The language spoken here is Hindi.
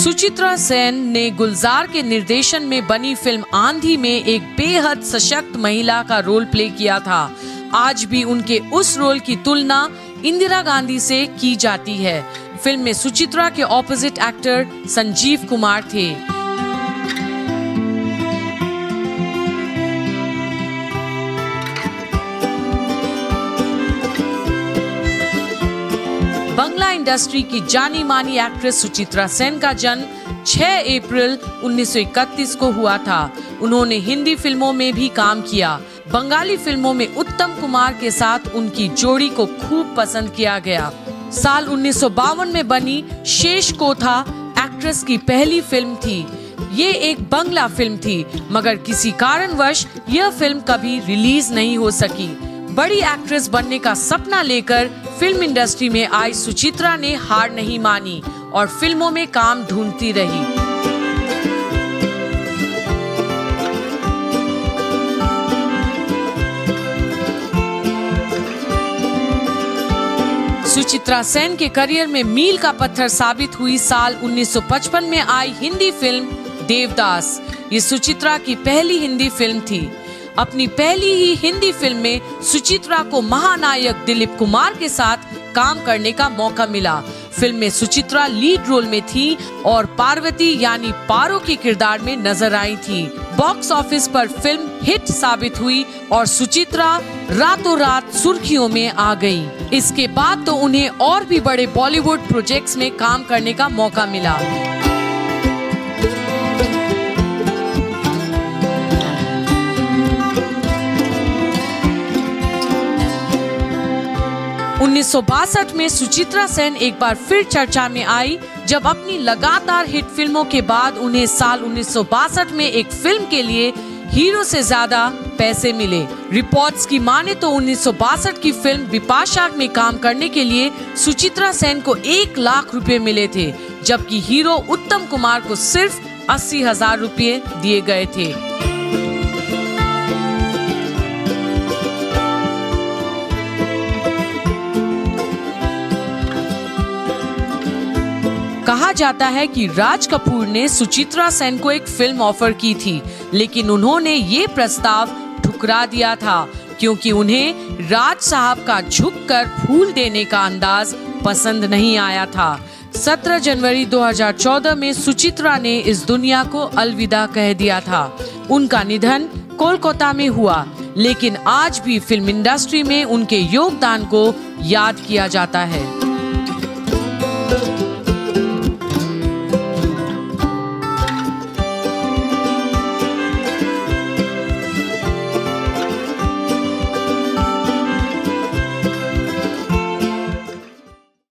सुचित्रा सेन ने गुलजार के निर्देशन में बनी फिल्म आंधी में एक बेहद सशक्त महिला का रोल प्ले किया था। आज भी उनके उस रोल की तुलना इंदिरा गांधी से की जाती है। फिल्म में सुचित्रा के ऑपोजिट एक्टर संजीव कुमार थे। बंगला इंडस्ट्री की जानी मानी एक्ट्रेस सुचित्रा सेन का जन्म 6 अप्रैल 1931 को हुआ था। उन्होंने हिंदी फिल्मों में भी काम किया। बंगाली फिल्मों में उत्तम कुमार के साथ उनकी जोड़ी को खूब पसंद किया गया। साल 1952 में बनी शेष कोथा एक्ट्रेस की पहली फिल्म थी। ये एक बंगला फिल्म थी, मगर किसी कारणवश यह फिल्म कभी रिलीज नहीं हो सकी। बड़ी एक्ट्रेस बनने का सपना लेकर फिल्म इंडस्ट्री में आई सुचित्रा ने हार नहीं मानी और फिल्मों में काम ढूंढती रही। सुचित्रा सेन के करियर में मील का पत्थर साबित हुई साल 1955 में आई हिंदी फिल्म देवदास। ये सुचित्रा की पहली हिंदी फिल्म थी। अपनी पहली ही हिंदी फिल्म में सुचित्रा को महानायक दिलीप कुमार के साथ काम करने का मौका मिला। फिल्म में सुचित्रा लीड रोल में थी और पार्वती यानी पारो के किरदार में नजर आई थी। बॉक्स ऑफिस पर फिल्म हिट साबित हुई और सुचित्रा रातों रात सुर्खियों में आ गई। इसके बाद तो उन्हें और भी बड़े बॉलीवुड प्रोजेक्ट्स में काम करने का मौका मिला। 1962 में सुचित्रा सेन एक बार फिर चर्चा में आई, जब अपनी लगातार हिट फिल्मों के बाद उन्हें साल 1962 में एक फिल्म के लिए हीरो से ज्यादा पैसे मिले। रिपोर्ट्स की माने तो 1962 की फिल्म बिपाशा में काम करने के लिए सुचित्रा सेन को 1 लाख रुपए मिले थे, जबकि हीरो उत्तम कुमार को सिर्फ 80,000 रुपए दिए गए थे। कहा जाता है कि राज कपूर ने सुचित्रा सेन को एक फिल्म ऑफर की थी, लेकिन उन्होंने ये प्रस्ताव ठुकरा दिया था क्योंकि उन्हें राज साहब का झुककर फूल देने का अंदाज पसंद नहीं आया था। 17 जनवरी 2014 में सुचित्रा ने इस दुनिया को अलविदा कह दिया था। उनका निधन कोलकाता में हुआ, लेकिन आज भी फिल्म इंडस्ट्री में उनके योगदान को याद किया जाता है।